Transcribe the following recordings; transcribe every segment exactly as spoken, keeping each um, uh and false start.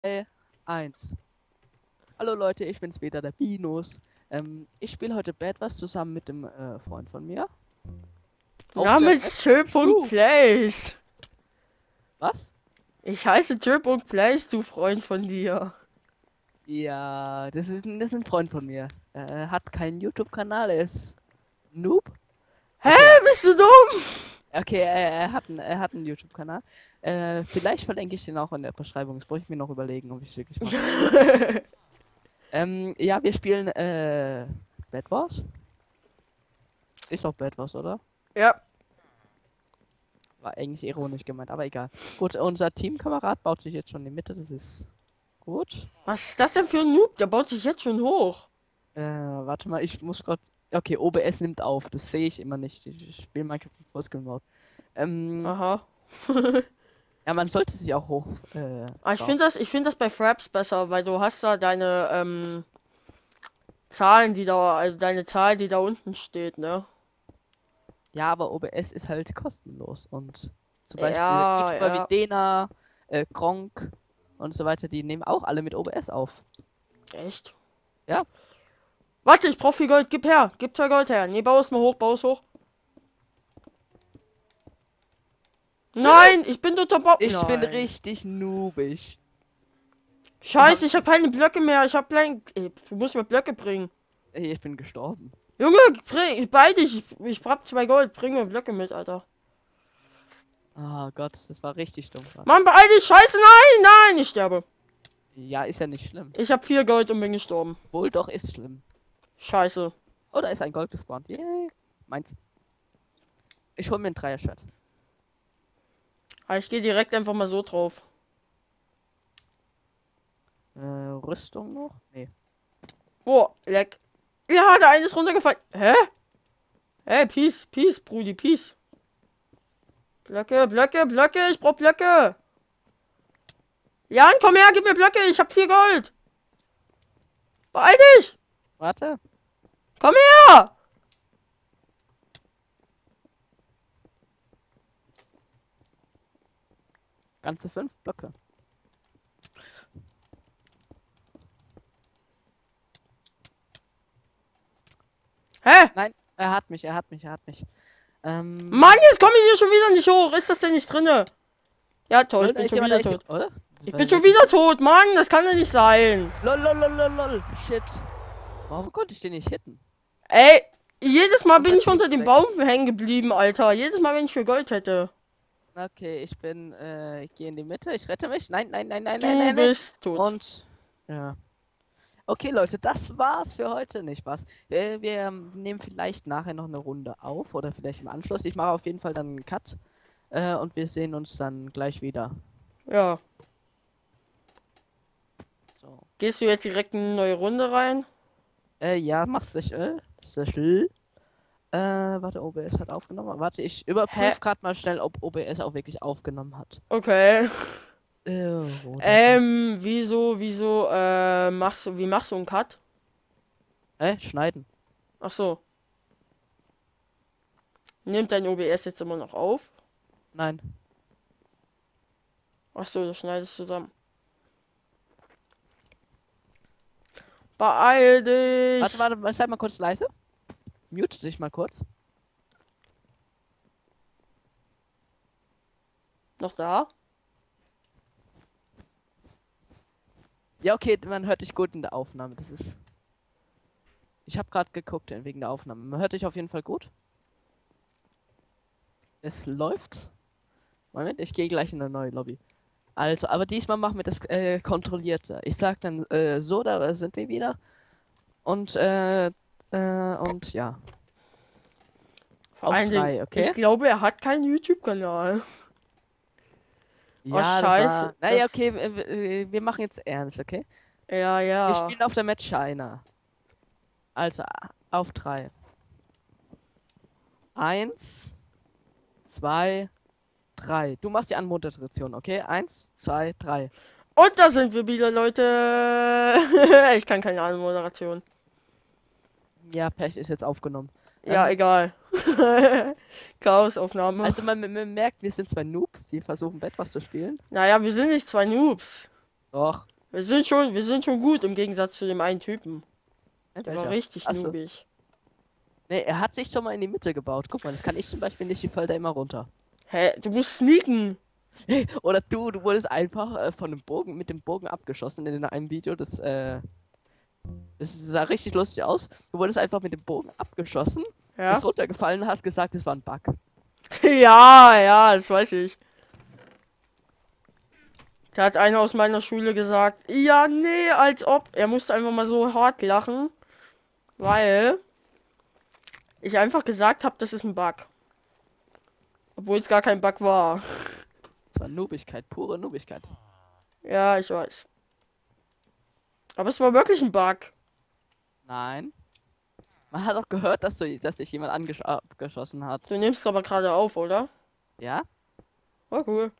Äh, eins. Hallo Leute, ich bin's wieder, der Binus. Ähm, ich spiele heute Bad Wars zusammen mit dem äh, Freund von mir. Auf der Map Namens True. Chill.Plays. Was? Ich heiße Chill.Plays, du Freund von dir. Ja, das ist, ein- das ist ein Freund von mir. Er hat keinen YouTube-Kanal, er ist Noob. Hä, Okay, ja. bist du dumm? Okay, er, er hat einen, er hat einen YouTube-Kanal. Äh, vielleicht verlinke ich den auch in der Beschreibung. Das brauche ich mir noch überlegen, ob ich es wirklich mache. Ähm, ja, wir spielen äh, Bad Wars. Ist doch Bad Wars, oder? Ja, War eigentlich ironisch gemeint, aber egal. Gut, unser Teamkamerad baut sich jetzt schon in die Mitte, das ist gut. was ist das denn für ein Noob? Der baut sich jetzt schon hoch. Äh, warte mal, ich muss gerade. Okay, O B S nimmt auf, das sehe ich immer nicht. Ich spiele Minecraft im Fullscreen Mode. Ähm, Aha. ja, man sollte sich auch hoch. Äh, Aber ich bauen. finde das, ich finde das bei Fraps besser, weil du hast da deine ähm, Zahlen, die da, also deine Zahl, die da unten steht, ne? Ja, aber O B S ist halt kostenlos und zum Beispiel Ja, YouTuber wie ja. Dena, äh, Gronk und so weiter, die nehmen auch alle mit O B S auf. Echt? Ja, Warte, ich brauch viel Gold. Gib her. Gib zwei Gold her. Nee, bau es mal hoch, bau es hoch. Nein, ich bin toter Bob. ich bin Nein. richtig noobig. Scheiße, ich habe keine Blöcke mehr. Ich habe Blank. Ey, du musst mir Blöcke bringen. Ey, ich bin gestorben. Junge, bring, beide. Ich, ich hab zwei Gold. Bring mir Blöcke mit, Alter. Ah Gott, das war richtig dumm gerade. Mann, beeil dich. Scheiße, nein, nein. Ich sterbe. Ja, ist ja nicht schlimm. Ich habe vier Gold und bin gestorben. Wohl doch ist schlimm. Scheiße. Oh, da ist ein Gold gespawnt. Yay. Meins. Ich hol mir ein Dreier-Schwert. Aber ich gehe direkt einfach mal so drauf. Äh, Rüstung noch? Nee. Oh, leck. Ja, der eine ist runtergefallen. Hä? Hey, Peace, Peace, Brudi, Peace. Blöcke, Blöcke, Blöcke. Ich brauch Blöcke. Jan, komm her, gib mir Blöcke. Ich hab vier Gold. Beeil dich. Warte. Komm her. Ganze fünf Blöcke. Hä? Nein, er hat mich, er hat mich, er hat mich. Ähm. Mann, jetzt komme ich hier schon wieder nicht hoch. Ist das denn nicht drinne? Ja, toll, ich Da bin ist schon jemand, da wieder ist tot. jemand, oder? Ich bin schon wieder tot, Mann. Das kann ja nicht sein. Lol, lol, lol, lol, lol. Shit. Warum konnte ich den nicht hitten? Ey, jedes Mal bin Komplett ich unter dem weg. Baum hängen geblieben, Alter. Jedes Mal, wenn ich für Gold hätte. Okay, ich bin, äh, ich gehe in die Mitte, ich rette mich. Nein, nein, nein, nein, Du nein, nein, nein. bist tot. Und, ja. Okay, Leute, das war's für heute. Nicht was. Wir, wir ähm, nehmen vielleicht nachher noch eine Runde auf oder vielleicht im Anschluss. Ich mache auf jeden Fall dann einen Cut. Äh, und wir sehen uns dann gleich wieder. Ja. So. Gehst du jetzt direkt in eine neue Runde rein? Äh, ja, mach's dich, äh, sehr still. Äh, warte, O B S hat aufgenommen. Warte, ich Hä? überprüfe gerade mal schnell, ob O B S auch wirklich aufgenommen hat. Okay. Äh, wo das- Ähm, wieso, wieso, äh, machst du, wie machst du einen Cut? Äh, schneiden. Ach so. Nimmt dein O B S jetzt immer noch auf? Nein. Ach so, du schneidest zusammen. Beeil dich! Warte, warte, sei mal kurz leise. Mute dich mal kurz. Noch da? Ja, okay, man hört dich gut in der Aufnahme. Das ist. Ich habe gerade geguckt äh, wegen der Aufnahme. Man hört dich auf jeden Fall gut. Es läuft. Moment, ich gehe gleich in eine neue Lobby. Also, aber diesmal machen wir das äh, kontrollierter. Ich sag dann äh, so, da sind wir wieder. Und äh, äh, und ja. Vor Auf allen drei, Dingen, okay? ich glaube, er hat keinen YouTube-Kanal. Ja, Oh, das scheiße, war. Naja, das- okay, äh, äh, wir machen jetzt ernst, okay? Ja, Wir ja. spielen auf der Match China. Also, auf drei. Eins, zwei, drei. Du machst die Anmoderation, okay? Eins, zwei, drei. Und da sind wir wieder, Leute. Ich kann keine Anmoderation. Ja, Pech ist jetzt aufgenommen. Ja, Ähm, egal. Chaosaufnahme. Also man, man merkt, wir sind zwei Noobs, die versuchen Bett was zu spielen. Naja, wir sind nicht zwei Noobs. Doch. Wir sind schon, wir sind schon gut im Gegensatz zu dem einen Typen. Ja, Der war welcher? richtig Achso. noobig. Nee, er hat sich schon mal in die Mitte gebaut. Guck mal, das kann ich zum Beispiel nicht, ich fall da immer runter. Hä, du musst sneaken. Oder du, du wurdest einfach äh, von dem Bogen, mit dem Bogen abgeschossen in einem Video, das, äh, das sah richtig lustig aus. Du wurdest einfach mit dem Bogen abgeschossen, Ja? bist runtergefallen und hast gesagt, es war ein Bug. Ja, ja, das weiß ich. Da hat einer aus meiner Schule gesagt, ja, nee, als ob. Er musste einfach mal so hart lachen, weil ich einfach gesagt habe, das ist ein Bug. Obwohl es gar kein Bug war. Das war Noobigkeit, pure Noobigkeit. Ja, ich weiß. Aber es war wirklich ein Bug. Nein. Man hat auch gehört, dass du, dass dich jemand angesch abgeschossen hat. Du nimmst aber gerade auf, oder? Ja? Oh, cool.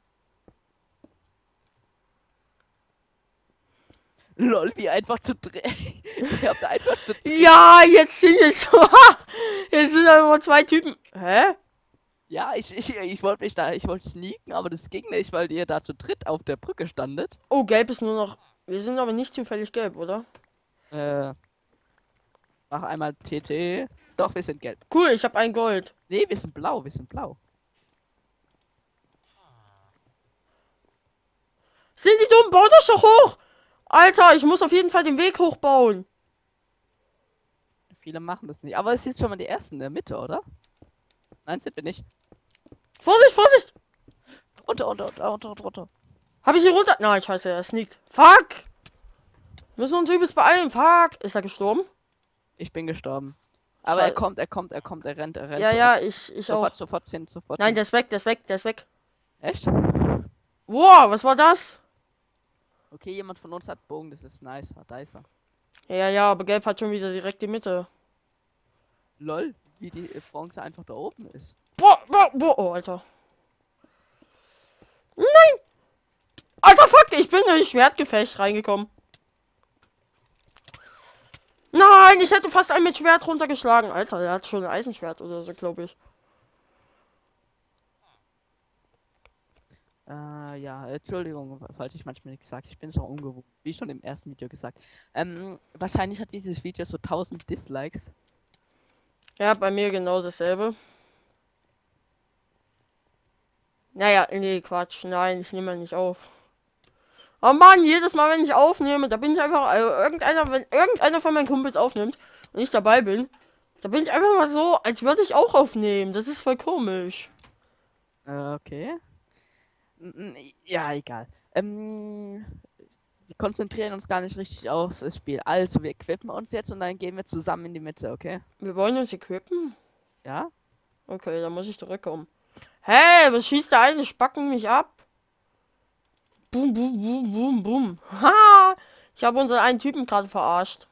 Lol, wie einfach zu drehen. Ihr habt einfach zu drehen. Ja, jetzt sind es jetzt sind aber nur zwei Typen. Hä? Ja, ich, ich, ich wollte mich da, ich wollte sneaken, aber das ging nicht, weil ihr da zu dritt auf der Brücke standet. Oh, gelb ist nur noch. Wir sind aber nicht zufällig gelb, oder? Äh. Mach einmal T T. Doch, wir sind gelb. Cool, ich habe ein Gold. Nee, wir sind blau, wir sind blau. Sind die dumm? Bau das doch hoch! Alter, ich muss auf jeden Fall den Weg hochbauen. Viele machen das nicht. Aber es sind schon mal die ersten in der Mitte, oder? Nein, sind wir nicht. Vorsicht, Vorsicht! Runter, runter, runter, runter, runter. Hab ich hier runter? Nein, scheiße, er sneakt. Fuck! Müssen uns übelst beeilen. Fuck! Ist er gestorben? Ich bin gestorben. Aber Schei- er kommt, er kommt, er kommt, er rennt, er rennt. Ja, ja, ich, ich auch. Sofort, sofort hin, sofort Nein, hin. der ist weg, der ist weg, der ist weg. Echt? Wow, was war das? Okay, jemand von uns hat Bogen, das ist nice. Ah, da ist er. Ja, ja, aber gelb hat schon wieder direkt die Mitte. Lol, wie die äh, Bronze einfach da oben ist. Boah, boah, boah, oh, Alter. Nein! Alter, fuck, ich bin in ein Schwertgefecht reingekommen. Nein, ich hätte fast einen mit Schwert runtergeschlagen. Alter, der hat schon ein Eisenschwert oder so, glaube ich. Äh, ja, Entschuldigung, falls ich manchmal nichts sage. Ich bin so ungewohnt. Wie schon im ersten Video gesagt. Ähm, wahrscheinlich hat dieses Video so tausend Dislikes. Ja, bei mir genau dasselbe. Naja, nee, Quatsch. Nein, ich nehme nicht auf. Oh Mann, jedes Mal, wenn ich aufnehme, da bin ich einfach, also irgendeiner, wenn irgendeiner von meinen Kumpels aufnimmt und ich dabei bin, da bin ich einfach mal so, als würde ich auch aufnehmen. Das ist voll komisch. Äh, okay. N- n- Ja, egal. Ähm, wir konzentrieren uns gar nicht richtig auf das Spiel. Also, wir equippen uns jetzt und dann gehen wir zusammen in die Mitte, okay? Wir wollen uns equippen? Ja? Okay, dann muss ich zurückkommen. Hey, was schießt da eine Spacken mich ab? Boom, boom, boom, boom, boom. Ha! Ich habe unseren einen Typen gerade verarscht.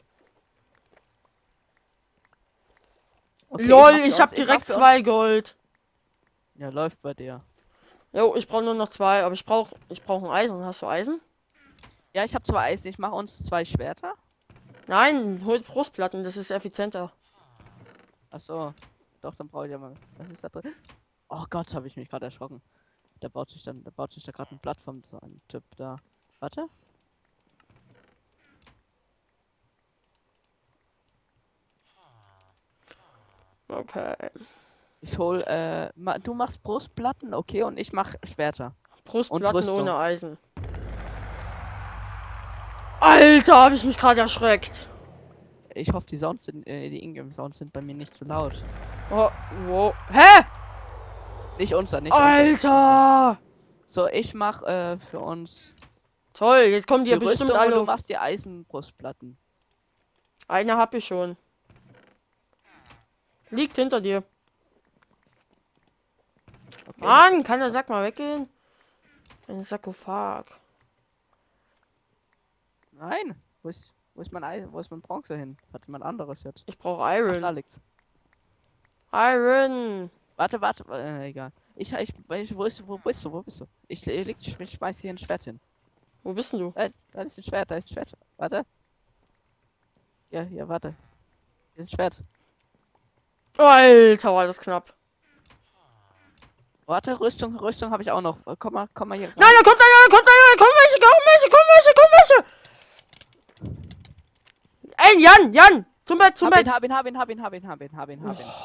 Okay, Lol, mach für ich habe uns, mach direkt für uns. zwei Gold. Ja, läuft bei dir. Jo, ich brauche nur noch zwei, aber ich brauche ich brauche ein Eisen. Hast du Eisen? Ja, ich habe zwei Eisen. Ich mache uns zwei Schwerter. Nein, holt Brustplatten, das ist effizienter. Achso. Doch, dann brauche ich ja mal. Was ist da drin? Oh Gott, habe ich mich gerade erschrocken. Da baut sich dann, da baut sich da gerade eine Plattform so ein Typ da. Warte. Okay. Ich hol, äh, ma, du machst Brustplatten, okay, und ich mach Schwerter. Brustplatten Rüstung. ohne Eisen. Alter, habe ich mich gerade erschreckt. Ich hoffe, die Sounds sind, äh, die Ingame-Sounds sind bei mir nicht zu laut. Oh, wow. Hä? Nicht unser, nicht unser. Alter! So, ich mach, äh, für uns Toll, jetzt kommen die ja die bestimmt Rüstung und alle du auf. machst die Eisenbrustplatten. Eine habe ich schon. Liegt hinter dir. Okay. Mann, kann der Sack mal weggehen? Ein Sarkophag. Nein! Wo ist, wo ist mein Eisen, wo ist mein Bronze hin? Hat jemand anderes jetzt? Ich brauche Ach, da Iron. liegt's. Iron. Warte, warte, äh, egal. Ich, ich, ich, wo, ist, wo bist du, wo bist du? Ich, ich, ich, ich schmeiß hier ein Schwert hin. Wo bist denn du? Da, da ist ein Schwert, da ist ein Schwert. Warte. Ja, ja, warte. Hier ist ein Schwert. Alter, war das knapp. Warte, Rüstung, Rüstung habe ich auch noch. Äh, Komm mal, komm mal hier rein. Nein, da kommt einer, da kommt einer, da kommt welche, kommen welche, kommen welche, kommen welche. Ey, Jan, Jan, zum Bett, zum Hab Bett. ihn, hab ihn, hab ihn, hab ihn, hab ihn, hab ihn, hab ihn, hab ihn.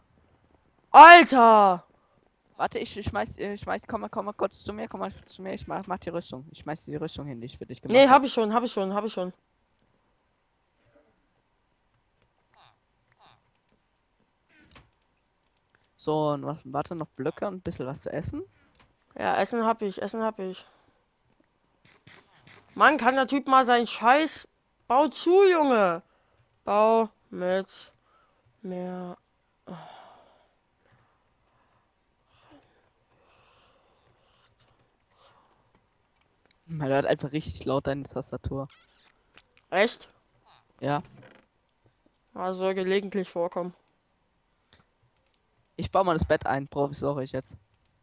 Alter. Warte, ich, ich schmeiß, ich schmeiß, komm mal, komm mal kurz zu mir, komm mal zu mir, ich mach, mach die Rüstung. Ich schmeiß die Rüstung hin, die ich für dich gemacht Nee, hab. hab ich schon, hab ich schon, hab ich schon. So, und was, warte, noch Blöcke und ein bisschen was zu essen. Ja, Essen hab ich, Essen hab ich. Mann, kann der Typ mal seinen Scheiß... Bau zu, Junge. Bau mit mehr... Man hört einfach richtig laut deine Tastatur. Echt? Ja. Also soll gelegentlich vorkommen. Ich baue mal das Bett ein, provisorisch jetzt.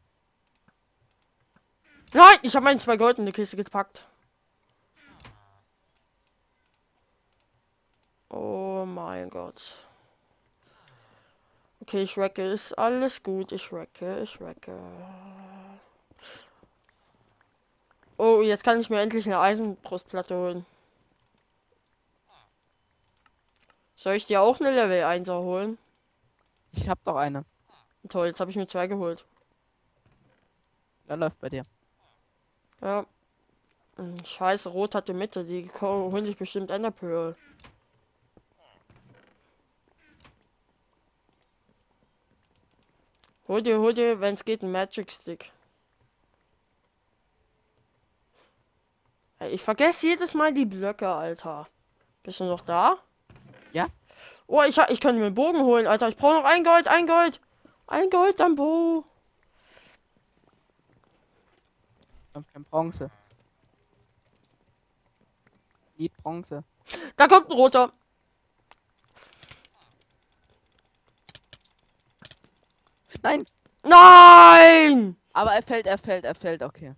Nein, ich habe meine zwei Gold in die Kiste gepackt. Oh mein Gott. Okay, ich wrecke, ist alles gut. Ich wrecke, ich wrecke. Oh, jetzt kann ich mir endlich eine Eisenbrustplatte holen. Soll ich dir auch eine Level eins holen? Ich hab doch eine. Toll, jetzt habe ich mir zwei geholt. Da läuft bei dir. Ja. Hm, Scheiße, Rot hat die Mitte. Die ko- holen sich bestimmt Enderpearl. Hol dir, hol dir, wenn es geht, einen Magic Stick. Ey, ich vergesse jedes Mal die Blöcke, Alter. Bist du noch da? Ja? Oh, ich, ha- ich kann mir einen Bogen holen, Alter. Ich brauche noch ein Gold, ein Gold. Ein Gold am Bo. Ich hab kein Bronze. Die Bronze. Da kommt ein roter. Nein! Nein! Aber er fällt, er fällt, er fällt, okay.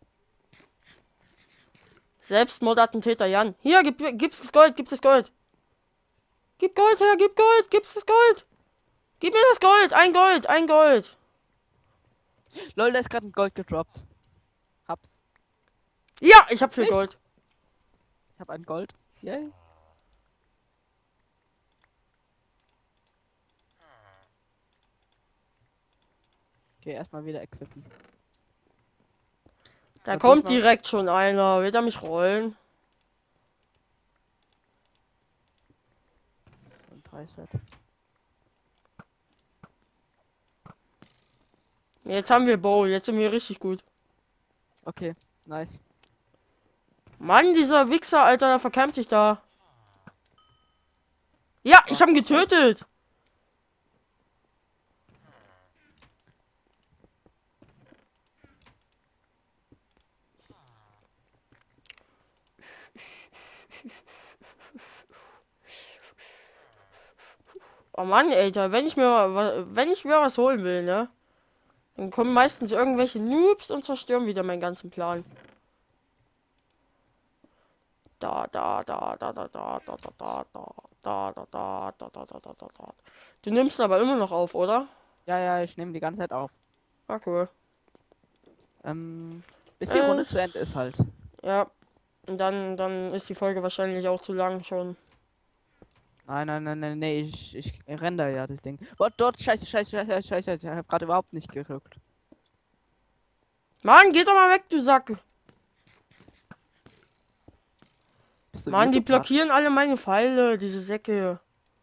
Selbstmordattentäter Jan. Hier, gib, gib das Gold, gib das Gold. Gib Gold her, gib Gold, gib das Gold. Gib mir das Gold, ein Gold, ein Gold. Lol, da ist gerade ein Gold gedroppt. Hab's. Ja, ich hab viel Nicht? Gold. Ich hab ein Gold. Yay. Okay, erstmal wieder equippen. Da Ja, kommt diesmal- direkt schon einer. Wird er mich rollen? Und drei Set. Jetzt haben wir Bow, jetzt sind wir richtig gut. Okay, nice. Mann, dieser Wichser, Alter, der verkämpft sich da. Ja, ich hab ihn getötet. Oh Mann, Alter, wenn ich mir wa- wenn ich mir was holen will, ne? Dann kommen meistens irgendwelche Noobs und zerstören wieder meinen ganzen Plan. Da, da, da, da, da, da, da, da, da, da, da, da, da, da, da, da, da, da, da. Du nimmst aber immer noch auf, oder? Ja, ja, ich nehme die ganze Zeit auf. Ah, cool. Ähm, bis die Äh. Runde zu Ende ist halt. Ja. Und dann, dann ist die Folge wahrscheinlich auch zu lang schon. Nein, nein, nein, nein, nee, ich, ich render ja das Ding. Dort, dort, scheiße, scheiße, scheiße, scheiße, ich hab gerade überhaupt nicht gerückt. Mann, geh doch mal weg, du Sack. Bist du Mann, die YouTube -Fach? blockieren alle meine Pfeile, diese Säcke.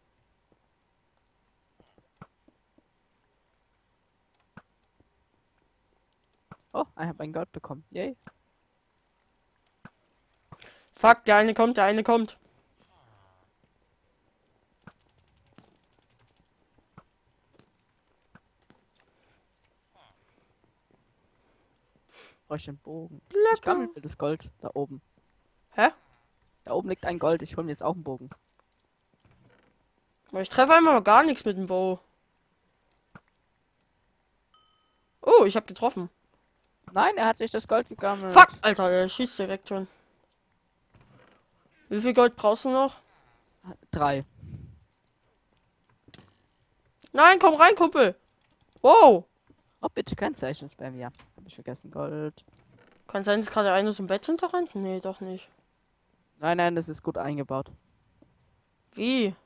Oh, ich habe ein Gold bekommen. Yay. Fuck, der eine kommt, der eine kommt. Brauche ich den Bogen. Ich Lecker. gammel mir das Gold da oben. Hä? Da oben liegt ein Gold. Ich hole mir jetzt auch einen Bogen. Aber ich treffe einfach gar nichts mit dem Bow. Oh, ich hab getroffen. Nein, er hat sich das Gold gegammelt. Fuck, Alter, der schießt direkt schon. Wie viel Gold brauchst du noch? Drei. Nein, komm rein, Kumpel. Wow. Oh, bitte kein Zeichen spammen. Ja, habe ich vergessen. Gold. Kann sein, dass gerade einer zum Bett hinterrennt? Nee, doch nicht. Nein, nein, das ist gut eingebaut. Wie?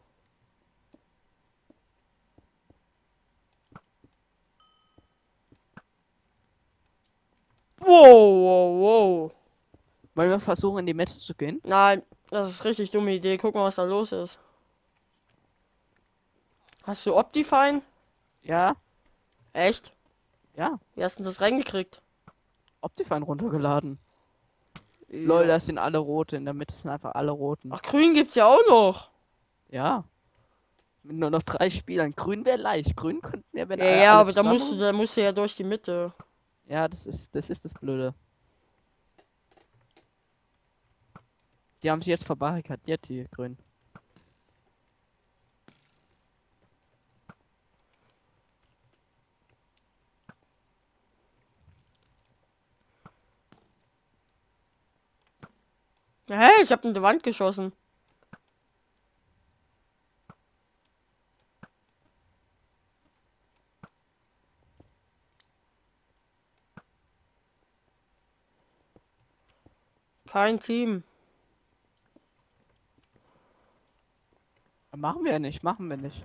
Wow, wow, wow. Wollen wir versuchen, in die Mitte zu gehen? Nein, das ist richtig dumme Idee. Guck mal, was da los ist. Hast du Optifine? Ja, Echt? ja. Wie hast du denn das reingekriegt? Optifine runtergeladen. Ja. Lol, das sind alle rote. In der Mitte sind einfach alle roten. Ach, grün gibt's ja auch noch. Ja. Mit nur noch drei Spielern. Grün wäre leicht. Grün könnten wir, wenn Ja, alle, ja, alle aber da musst du, zusammen- da musst du ja durch die Mitte. Ja, das ist, das ist das Blöde. Die haben sich jetzt verbarrikadiert, die Grünen. Hä? Ich hab in die Wand geschossen. Kein Team. Machen wir nicht, machen wir nicht.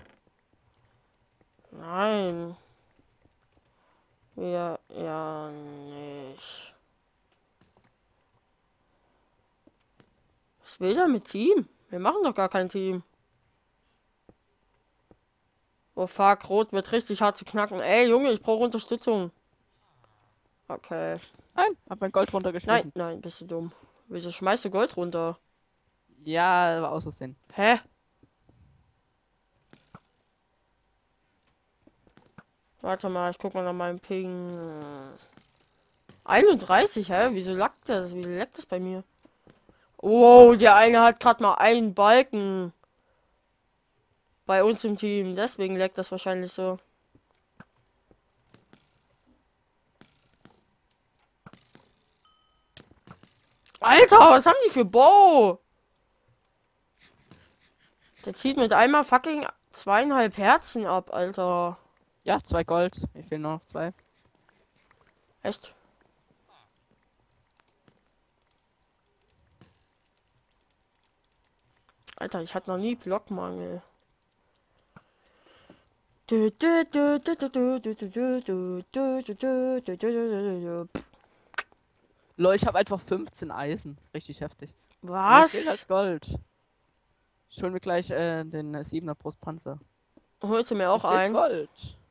Nein. Ja, ja, nicht. Was will der mit Team? Wir machen doch gar kein Team. Oh fuck, Rot wird richtig hart zu knacken. Ey, Junge, ich brauche Unterstützung. Okay. Nein, hab mein Gold Nein, runtergeschmissen. nein, bist du dumm. Wieso schmeißt du Gold runter? Ja, war aus Versehen. Hä? Warte mal, ich guck mal nach meinem Ping. einunddreißig, hä? Wieso lackt das? Wie leckt das bei mir? Oh, der eine hat gerade mal einen Balken. Bei uns im Team. Deswegen leckt das wahrscheinlich so. Alter, was haben die für Bow? Der zieht mit einmal fucking zweieinhalb Herzen ab, Alter. Ja, zwei Gold. Mir fehlen nur noch zwei. Echt? Alter, ich hatte noch nie Blockmangel. Lol, ich habe einfach fünfzehn Eisen. Richtig heftig. Mir fehlt halt Was? Gold. Ich hol mir gleich äh, den äh, siebener Brustpanzer. Holst du mir Mir auch fehlt ein? Gold.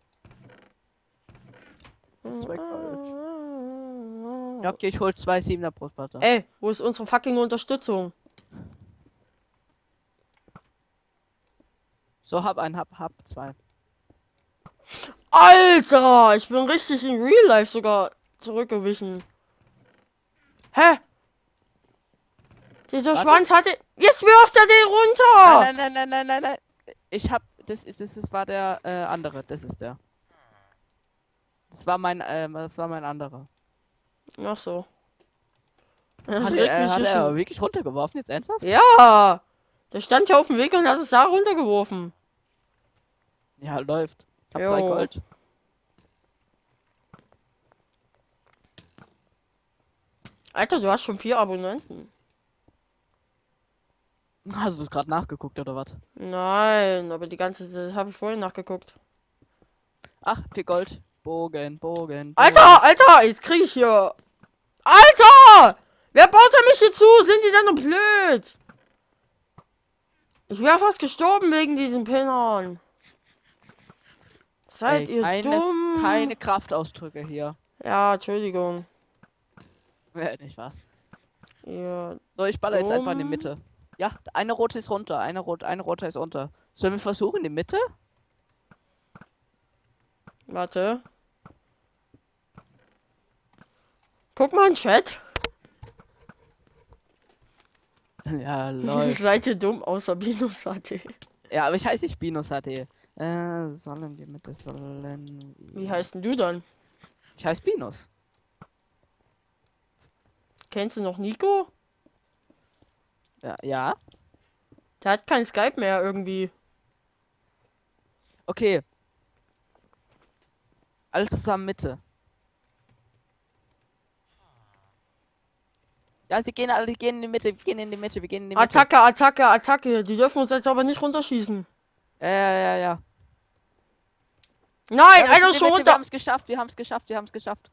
Zwei Gold. Ja, okay, ich hol zwei siebener Brustpanzer. Ey, wo ist unsere fucking Unterstützung? So, hab einen, hab, hab zwei. Alter, ich bin richtig in Real Life sogar zurückgewichen. Hä? Dieser Warte. Schwanz hatte... Jetzt wirft er den runter! Nein, nein, nein, nein, nein, nein. Ich hab. Das ist, das ist war der äh, andere. Das ist der. Das war mein, ähm, das war mein anderer. Ach so. Das Hat regt er, äh, mich hat hier er schon- wirklich runtergeworfen jetzt ernsthaft? Ja! Der stand ja auf dem Weg und hat es da runtergeworfen. Ja, läuft. Ich hab Jo. drei Gold. Alter, du hast schon vier Abonnenten. Hast du das gerade nachgeguckt oder was? Nein, aber die ganze... Das habe ich vorhin nachgeguckt. Ach, vier Gold. Bogen, Bogen. Bogen. Alter, Alter, jetzt krieg ich hier... Alter! Wer baut da mich hier zu? Sind die denn noch blöd? Ich wäre fast gestorben wegen diesen Pinnern. Seid Ey, ihr keine, dumm? keine Kraftausdrücke hier. Ja, Entschuldigung. Ja, nicht was. Ja, So, ich baller jetzt einfach in die Dumm. Mitte. Ja, eine rote ist runter, eine rot, eine rote ist unter. Sollen wir versuchen in die Mitte? warte. Guck mal in den Chat. Ja, läuft. Seid ihr dumm, außer Binus H T. Ja, aber ich heiße nicht Binus H D. Äh, sollen die Mitte, sollen... Wie heißt denn du dann? Ich heiße Binus. Kennst du noch Nico? Ja, ja. Der hat kein Skype mehr irgendwie. Okay. Alles zusammen Mitte. Ja, sie gehen alle, die gehen in die Mitte, wir gehen in die Mitte, wir gehen in die Mitte. Attacke, Attacke, Attacke. Die dürfen uns jetzt aber nicht runterschießen. Ja, ja, ja, ja. Nein, Ja, einer in die schon Mitte, wir runter. haben es geschafft, wir haben es geschafft, wir haben es geschafft.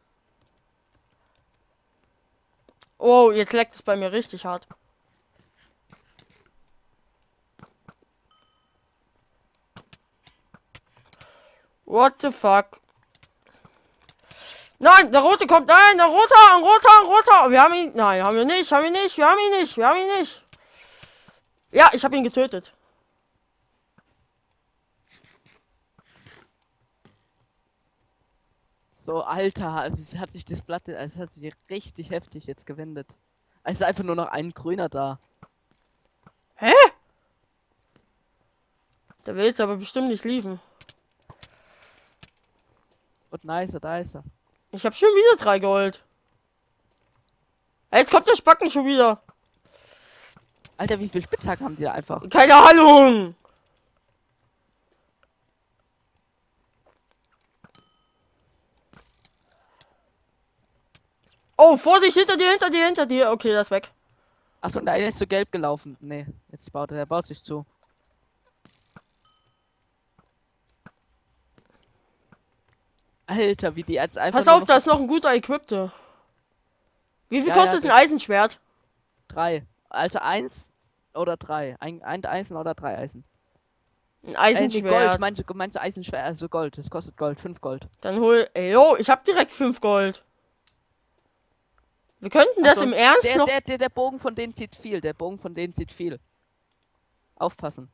Oh, jetzt leckt es bei mir richtig hart. What the fuck? Nein, der rote kommt. Nein, der rote, ein roter, ein roter. Wir haben ihn. Nein, haben wir nicht, haben wir nicht, wir haben ihn nicht, wir haben ihn nicht. Ja, ich habe ihn getötet. So, Alter, es hat sich das Blatt, es hat sich richtig heftig jetzt gewendet. Es ist einfach nur noch ein Grüner da. Hä? Der will jetzt aber bestimmt nicht liefern. Und nice, da ist er. Ich habe schon wieder drei Gold. Jetzt kommt der Spacken schon wieder. Alter, wie viel Spitzhacken haben die da einfach? Keine Ahnung. Oh, Vorsicht, hinter dir, hinter dir, hinter dir. Okay, das ist weg. Achtung, der eine ist zu gelb gelaufen. Nee, jetzt baut er, der baut sich zu. Alter, wie die jetzt einfach. Pass nur auf, noch da ist noch ein guter Equipte. Wie viel Ja, ja, kostet ein ge- Eisenschwert? drei. Also eins oder drei. Ein, ein Eisen oder drei Eisen. Ein Äh, nee, Eisenschwert. Gold, meinst du, meinst du Eisenschwert? Also Gold, das kostet Gold, fünf Gold. Dann hol. Ey, yo, ich hab direkt fünf Gold. Wir könnten das Achtung, im Ernst der, noch. der, der, der Bogen von denen zieht viel. Der Bogen von denen zieht viel. Aufpassen.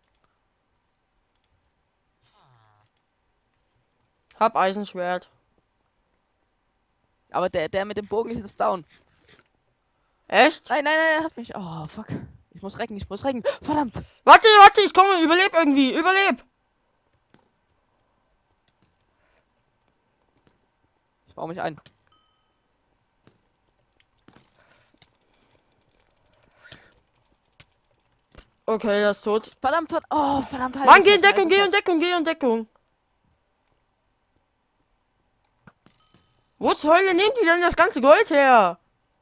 Hab Eisenschwert. Aber der, der mit dem Bogen ist jetzt down. Echt? Nein, nein, nein, er hat mich. Oh, fuck. Ich muss recken, ich muss recken. Verdammt. Warte, warte, ich komme, überleb irgendwie, überleb. Ich baue mich ein. Okay, das ist tot. Verdammt, verdammt. Oh, verdammt. halt, Mann, ich geh in hab Deckung, geh in einfach- Deckung, geh in Deckung. Wo zur Hölle nehmen die denn das ganze Gold her?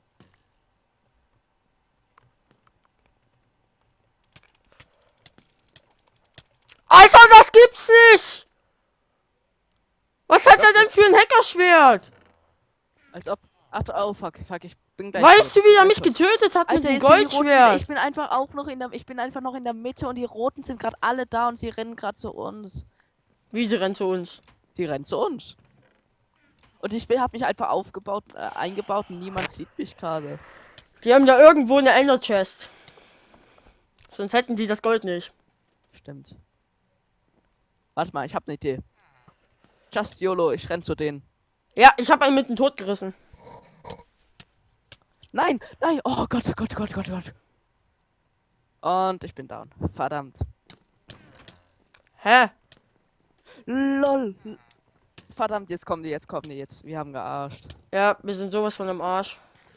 Alter, das gibt's nicht! Was hat er denn für ein Hackerschwert? Als ob. Ach, oh, fuck, fuck, ich bin gleich. Weißt du, tot. wie er Ich mich bin tot. getötet hat mit Alter, dem jetzt sind die Roten, Goldschwert? ich bin einfach auch noch in der. Ich bin einfach noch in der Mitte und die Roten sind gerade alle da und sie rennen gerade zu uns. Wie, sie rennt zu uns? Die rennen zu uns. Und ich habe mich einfach aufgebaut, äh, eingebaut und niemand sieht mich gerade. Die haben da irgendwo eine Ender Chest. Sonst hätten die das Gold nicht. Stimmt. Warte mal, ich habe eine Idee. Just YOLO, ich renn zu denen. Ja, ich habe einen mitten tot gerissen. Nein, nein, oh Gott, Gott, Gott, Gott, Gott. Und ich bin down. Verdammt. Hä? Lol. Verdammt, jetzt kommen die, jetzt kommen die, jetzt. Wir haben gearscht. Ja, wir sind sowas von am Arsch.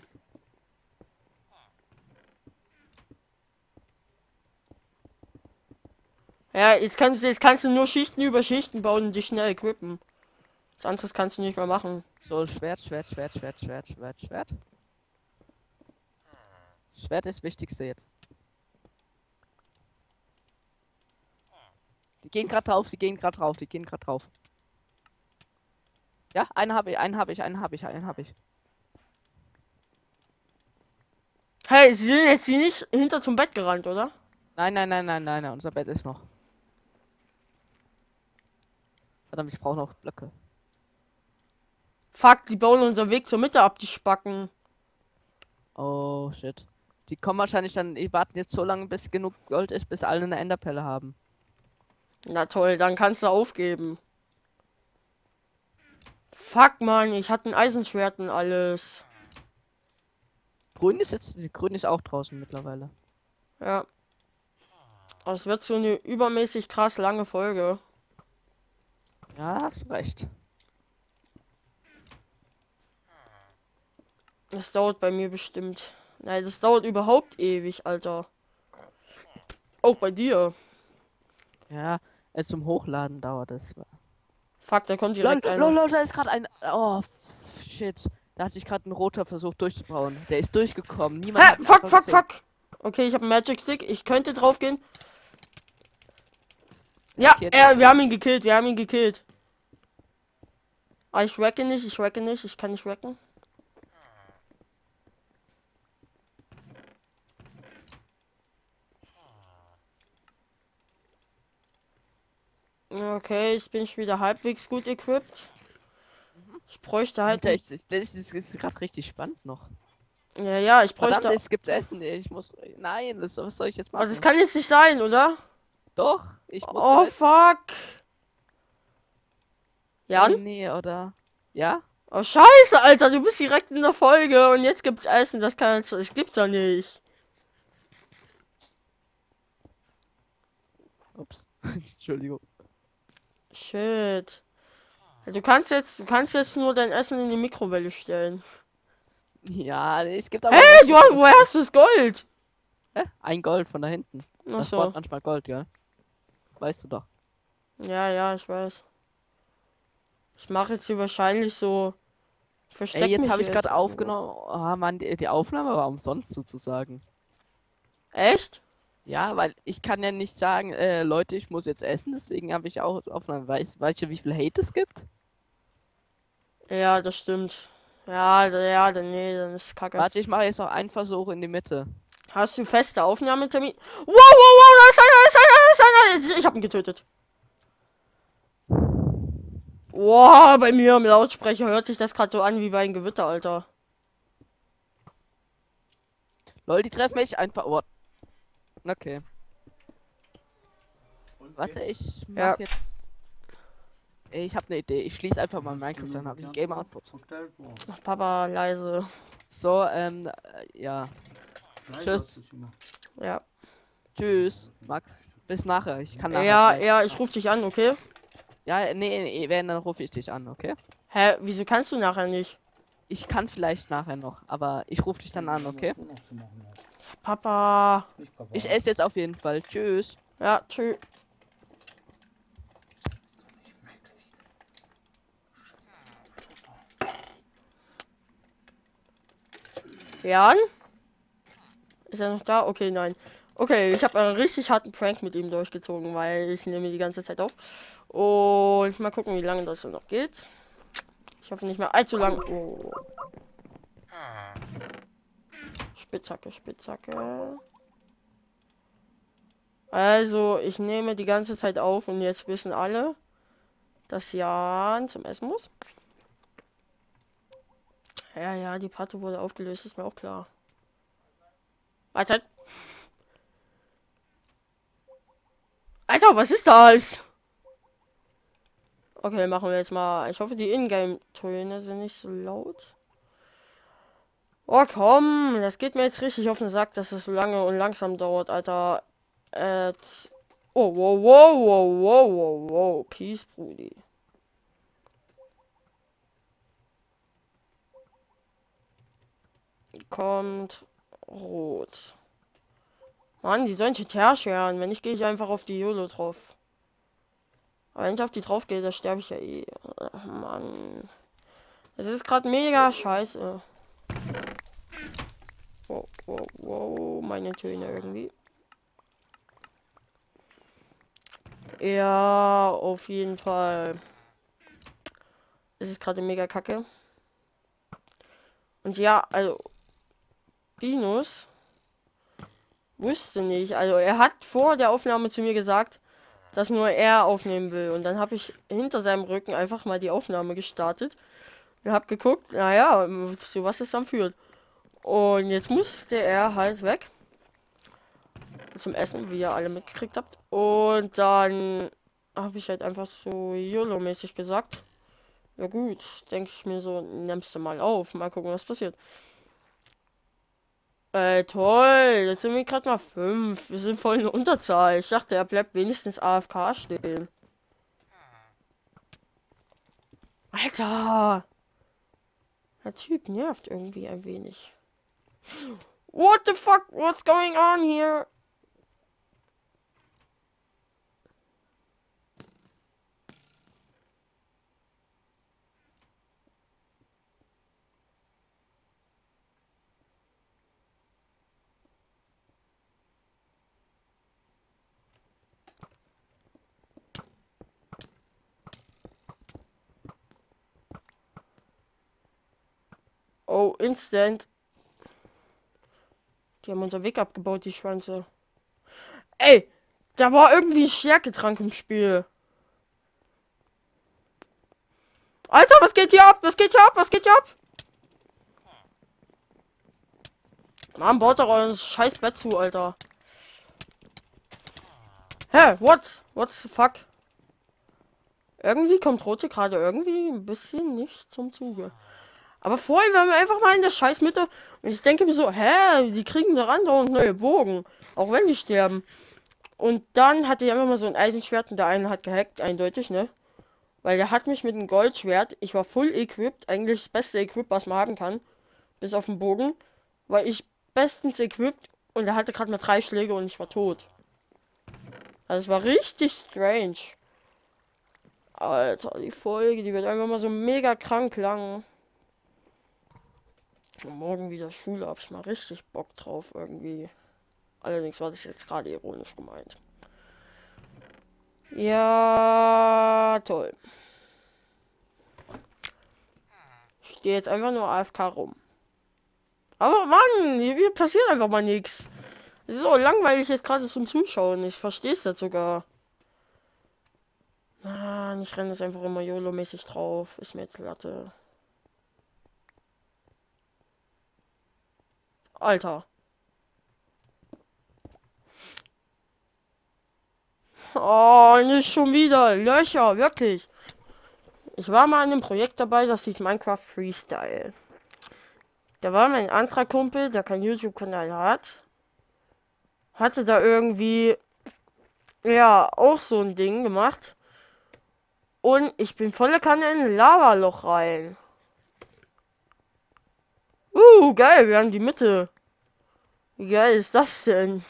Ja, jetzt kannst, du- jetzt kannst du nur Schichten über Schichten bauen und dich schnell equippen. Was anderes kannst du nicht mehr machen. So, Schwert, Schwert, Schwert, Schwert, Schwert, Schwert, Schwert. Schwert ist das Wichtigste jetzt. Die gehen gerade drauf, die gehen gerade drauf, die gehen gerade drauf. Ja, einen habe ich, einen habe ich, einen habe ich, einen habe ich. Hey, sie sind jetzt nicht hinter zum Bett gerannt, oder? Nein, nein, nein, nein, nein, nein, unser Bett ist noch. Verdammt, ich brauche noch Blöcke. Fuck, die bauen unseren Weg zur Mitte ab, die Spacken. Oh, shit. Die kommen wahrscheinlich dann, die warten jetzt so lange, bis genug Gold ist, bis alle eine Enderpelle haben. Na toll, dann kannst du aufgeben. Fuck, Mann, ich hatte ein Eisenschwert und alles. Grün ist jetzt, grün ist auch draußen mittlerweile. Ja. Aber es wird so eine übermäßig krass lange Folge. Ja, hast recht. Das dauert bei mir bestimmt. Nein, das dauert überhaupt ewig, Alter. Auch bei dir. Ja, äh, zum Hochladen dauert es. Fuck, da kommt Lol, direkt einer. lol, lol, da ist gerade ein. Oh, f- shit. Da hat sich gerade ein roter versucht durchzubauen. Der ist durchgekommen. Niemand Hä? hat Fuck, einfach fuck, gesehen. fuck. Okay, ich habe einen Magic Stick. Ich könnte drauf gehen. Ja, Okay, er, wir haben ihn gekillt. Wir haben ihn gekillt. Ah, ich wrecke nicht. Ich wrecke nicht. Ich kann nicht wrecken. Okay, jetzt bin ich wieder halbwegs gut equipped. Ich bräuchte halt. Alter, ich, ich, das ist, ist gerade richtig spannend noch. Ja, ja, ich Verdammt, bräuchte. es gibt Essen. Ich muss. Nein, das, was soll ich jetzt Oh, das machen? kann jetzt nicht sein, oder? Doch, ich muss Oh, da. fuck. Oh Jan? nee, oder? Ja? Oh, scheiße, Alter, du bist direkt in der Folge und jetzt gibt's Essen. Das kann jetzt. Das gibt's doch nicht. Ups. Entschuldigung. Shit. Du kannst jetzt, du kannst jetzt nur dein Essen in die Mikrowelle stellen. Ja, es gibt aber. Hey, was du hast, Gutes. woher hast du das Gold? Hä? Ein Gold von da hinten. Ach Das so. spawnt manchmal Gold, ja? Weißt du doch. Ja, ja, ich weiß. Ich mache jetzt hier wahrscheinlich so. Ich versteck Ey, jetzt mich habe ich hier gerade jetzt irgendwo. aufgenommen. Oh Mann, die, die Aufnahme war umsonst sozusagen. Echt? Ja, weil ich kann ja nicht sagen, äh, Leute, ich muss jetzt essen, deswegen habe ich auch Aufnahme. Weißt, weißt du, wie viel Hate es gibt? Ja, das stimmt. Ja, da- ja, dann nee, dann ist Kacke. Warte, ich mache jetzt noch einen Versuch in die Mitte. Hast du feste Aufnahmetermin? Wow, wow, wow, da ist einer, da ist einer, da ist einer. Ich hab ihn getötet. Wow, bei mir im Lautsprecher hört sich das gerade so an wie bei einem Gewitter, Alter. Lol, die treffen mich einfach. Oh. Okay. Warte, ich mach Ja. jetzt. Ey, ich habe eine Idee. Ich schließe einfach mal Minecraft, dann habe ich Game Output. Ach, Papa, leise. So, ähm, äh, ja. Tschüss. Ja. Tschüss, Max. Bis nachher. Ich kann nachher. Ja, vielleicht. ja, ich rufe dich an, okay? Ja, nee, nee, wenn, dann rufe ich dich an, okay? Hä, wieso kannst du nachher nicht? Ich kann vielleicht nachher noch, aber ich rufe dich dann an, okay? Papa. Ich esse jetzt auf jeden Fall. Tschüss. Ja, tschüss. Jan? Ist er noch da? Okay, nein. Okay, ich habe einen richtig harten Prank mit ihm durchgezogen, weil ich nehme die ganze Zeit auf. Und mal gucken, wie lange das so noch geht. Ich hoffe nicht mehr allzu lang. Oh. Spitzhacke, Spitzhacke. Also, ich nehme die ganze Zeit auf und jetzt wissen alle, dass Jan zum Essen muss. Ja, ja, die Party wurde aufgelöst, ist mir auch klar. Mahlzeit. Alter, was ist das? Okay, machen wir jetzt mal. Ich hoffe, die Ingame-Töne sind nicht so laut. Oh, komm. Das geht mir jetzt richtig auf den Sack, dass es so lange und langsam dauert, Alter. Äh, oh, wow, wow, wow, wow, wow, wow. Peace, Brudi. Kommt rot. Mann, die sollen T scheren. Wenn nicht, gehe ich einfach auf die YOLO drauf. Aber wenn ich auf die drauf gehe, dann sterbe ich ja eh. Ach, Mann. Es ist gerade mega scheiße. Wow, wow, wow. Meine Töne irgendwie. Ja, auf jeden Fall. Es ist gerade mega kacke. Und ja, also. Binus wusste nicht. Also er hat vor der Aufnahme zu mir gesagt, dass nur er aufnehmen will. Und dann habe ich hinter seinem Rücken einfach mal die Aufnahme gestartet. Und habe geguckt, naja, zu was es dann führt. Und jetzt musste er halt weg. Zum Essen, wie ihr alle mitgekriegt habt. Und dann habe ich halt einfach so YOLO-mäßig gesagt. Ja gut, denke ich mir so, nimmst du mal auf. Mal gucken, was passiert. Äh, toll. Jetzt sind wir gerade mal fünf. Wir sind voll in Unterzahl. Ich dachte, er bleibt wenigstens A F K stehen. Alter. Der Typ nervt irgendwie ein wenig. What the fuck? What's going on here? Oh, instant. Die haben unser Weg abgebaut, die Schwanze. Ey, da war irgendwie ein Stärketrank im Spiel. Alter, was geht hier ab? Was geht hier ab? Was geht hier ab? Mann, baut doch euer scheiß Bett zu, Alter. Hä? What? What the fuck? Irgendwie kommt Rote gerade irgendwie ein bisschen nicht zum Zuge. Aber vorher waren wir einfach mal in der Scheißmitte. Und ich denke mir so, hä? Die kriegen da andauernd neue Bogen. Auch wenn die sterben. Und dann hatte ich einfach mal so ein Eisenschwert und der eine hat gehackt, eindeutig, ne? Weil der hat mich mit einem Goldschwert, ich war full equipped, eigentlich das beste Equip, was man haben kann. Bis auf den Bogen. Weil ich bestens equipped und er hatte gerade mal drei Schläge und ich war tot. Also es war richtig strange. Alter, die Folge, die wird einfach mal so mega krank lang. Und morgen wieder Schule, hab ich mal richtig Bock drauf irgendwie. Allerdings war das jetzt gerade ironisch gemeint. Ja, toll. Ich stehe jetzt einfach nur A F K rum. Aber Mann, hier, hier passiert einfach mal nichts. Es ist so langweilig jetzt gerade zum Zuschauen. Ich verstehe es jetzt sogar. Mann, ich renne jetzt einfach immer YOLO-mäßig drauf. Ist mir jetzt Latte. Alter. Oh, nicht schon wieder. Löcher, wirklich. Ich war mal an einem Projekt dabei, das hieß Minecraft Freestyle. Da war mein anderer Kumpel, der keinen YouTube-Kanal hat. Hatte da irgendwie, ja, auch so ein Ding gemacht. Und ich bin volle Kanne in ein Lavaloch rein. Uh, geil, wir haben die Mitte. Wie geil ist das denn?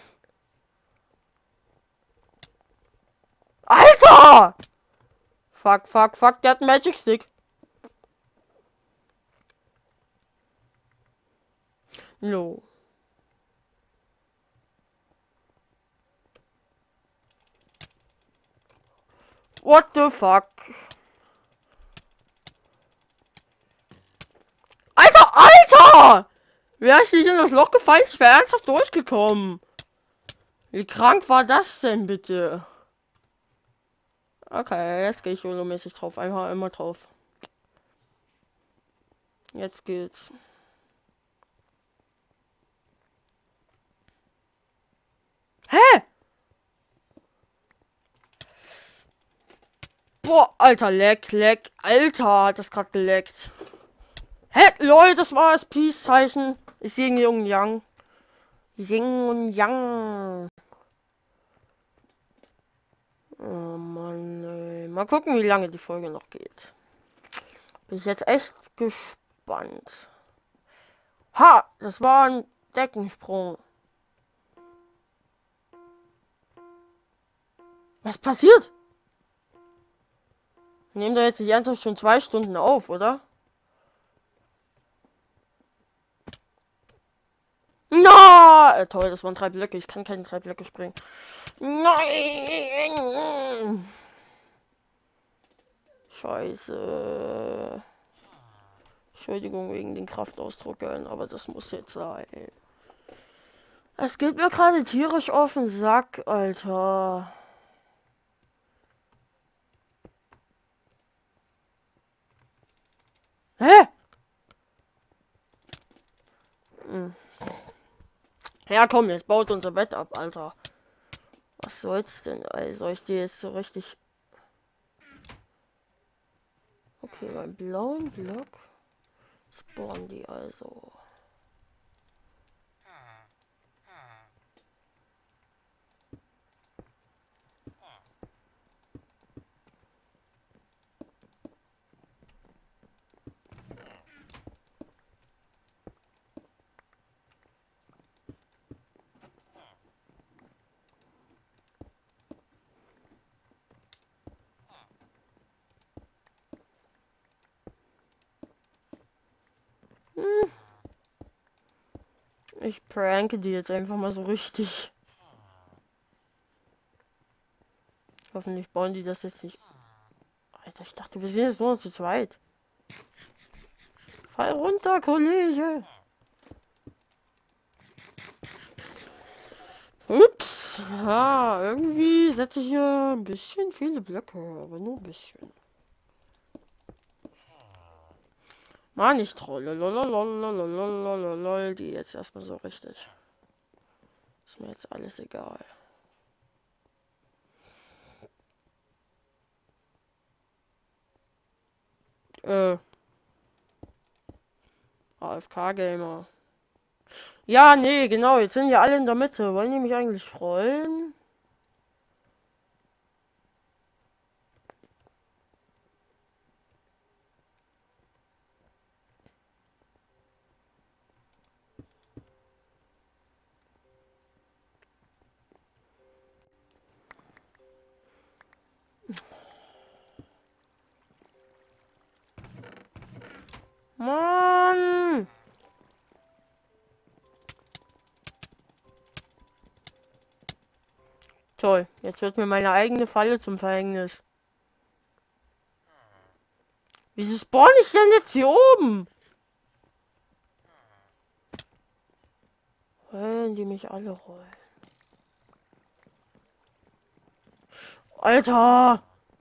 Alter! Fuck, fuck, fuck, der hat einen Magic Stick. No. What the fuck? Alter, Alter! Wer ist nicht in das Loch gefallen? Ich wäre ernsthaft durchgekommen. Wie krank war das denn bitte? Okay, jetzt gehe ich YOLO-mäßig drauf. Einfach immer drauf. Jetzt geht's. Hä? Boah, Alter, leck, leck. Alter, hat das gerade geleckt. Hä? Leute, das war das Peace-Zeichen. Ich sehe Yin und Yang. Yin und Yang. Oh Mann, ey. Mal gucken, wie lange die Folge noch geht. Bin ich jetzt echt gespannt. Ha! Das war ein Deckensprung. Was passiert? Nehmen da jetzt nicht ernsthaft schon zwei Stunden auf, oder? Na! No! Toll, das waren drei Blöcke. Ich kann keine drei Blöcke springen. Nein! Scheiße. Entschuldigung wegen den Kraftausdrücken, aber das muss jetzt sein. Es geht mir gerade tierisch auf den Sack, Alter. Hä? Hm. Ja, komm, jetzt baut unser Bett ab, Alter. Was soll's denn? Ey, soll ich dir jetzt so richtig... Okay, beim blauen Block spawnen die also. Hm. Ich pranke die jetzt einfach mal so richtig. Hoffentlich bauen die das jetzt nicht. Alter, ich dachte, wir sind jetzt nur zu zweit. Fall runter, Kollege. Ups. Ja, irgendwie setze ich hier ein bisschen viele Blöcke, aber nur ein bisschen. Mann, ich trolle. Lololololololololol. Die jetzt erstmal so richtig. Ist mir jetzt alles egal. Äh. A F K-Gamer. Ja, nee, genau. Jetzt sind ja alle in der Mitte. Wollen die mich eigentlich rollen? Mann! Toll, jetzt wird mir meine eigene Falle zum Verhängnis. Wieso spawn ich denn jetzt hier oben? Wollen die mich alle rollen? Alter!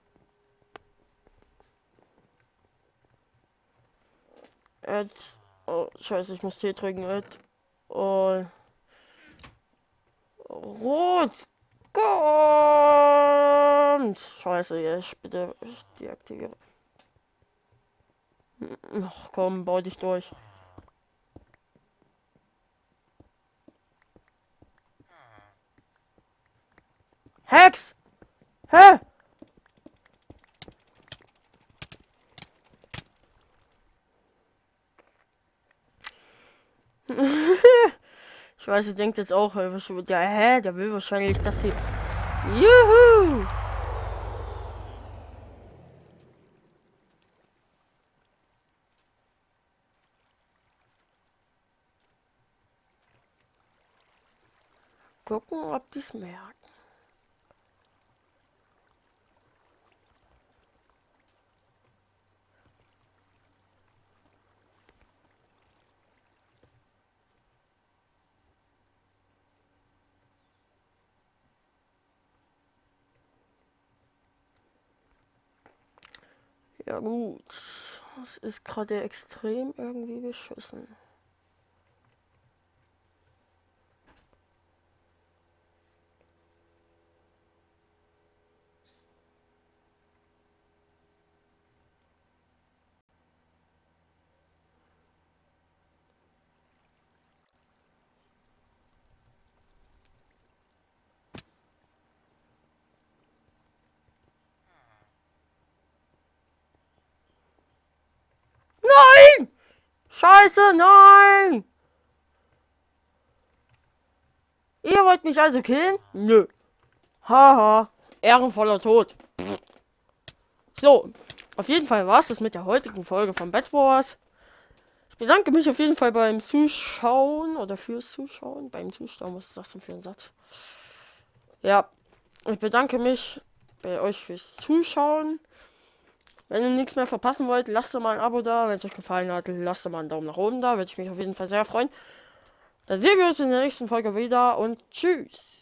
Ed. Oh, scheiße, ich muss T drücken, Ed. Oh. Rot. Kommt! Scheiße, ich bitte ich deaktiviere. Ach komm, bau dich durch. Hex! Hä? Ich weiß, ihr denkt jetzt auch, ja, hä, der will wahrscheinlich das hier. Juhu! Gucken, ob die es merken. Ja gut, das ist gerade extrem irgendwie beschissen. Nein! Scheiße, nein! Ihr wollt mich also killen? Nö. Haha, ehrenvoller Tod. So, auf jeden Fall war es das mit der heutigen Folge von Bed Wars. Ich bedanke mich auf jeden Fall beim Zuschauen oder fürs Zuschauen. Beim Zuschauen, was ist das denn für ein Satz? Ja, ich bedanke mich bei euch fürs Zuschauen. Wenn ihr nichts mehr verpassen wollt, lasst doch mal ein Abo da. Wenn es euch gefallen hat, lasst doch mal einen Daumen nach oben da. Würde ich mich auf jeden Fall sehr freuen. Dann sehen wir uns in der nächsten Folge wieder und tschüss.